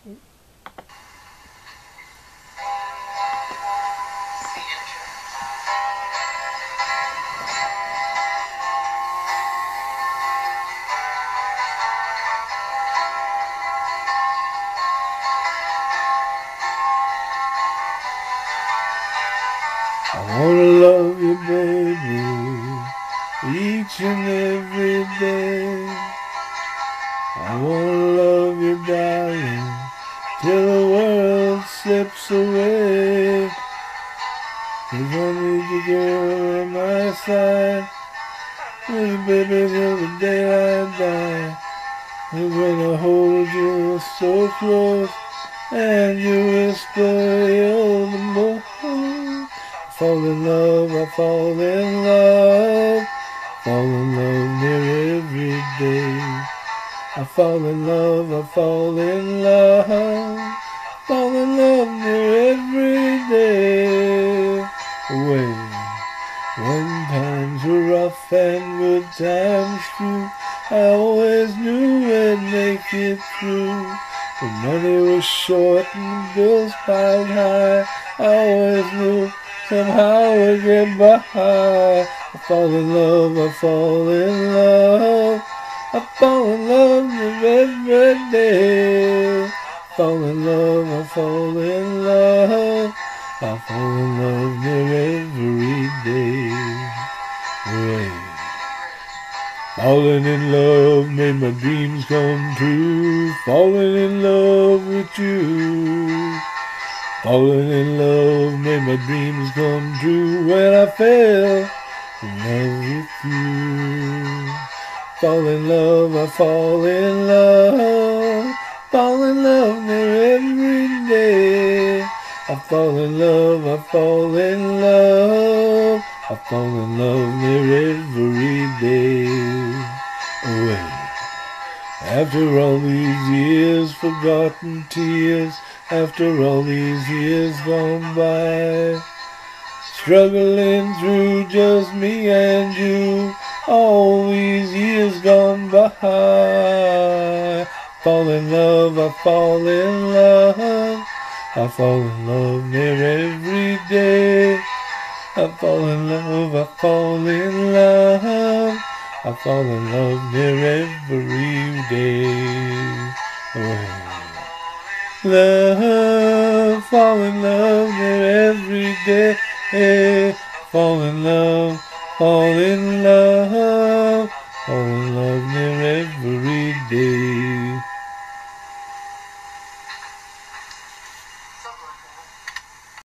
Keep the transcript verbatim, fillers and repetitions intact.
I wanna love you, baby, each and every day. I wanna love you, darling, till the world slips away. 'Cause I need you, girl, on my side, little baby, till the day I die. I'm gonna hold you so close, and you whisper you're the most. I fall in love, I fall in love, fall in love near every day. I fall in love, I fall in love, fall in love near every day. Away. When times were rough and good times few, I always knew we'd make it through. When money was short and bills piled high, I always knew somehow we'd get by. I fall in love, I fall in love, I fall in love every day. Fall in love, I fall in love, I fall in love near every day. Right. Falling in love made my dreams come true. Falling in love with you. Falling in love made my dreams come true when I fell in love with you. Fall in love, I fall in love, fall in love near every day. I fall in love, I fall in love, I fall in love near every day. Away. After all these years, forgotten tears, after all these years gone by, struggling through just me and you, all these years gone by. Fall in love, I fall in love, I fall in love near every day. I fall in love, I fall in love, I fall in love near every day. Oh. Love, fall in love near every day. Fall in love, fall in love, fall in love near every day.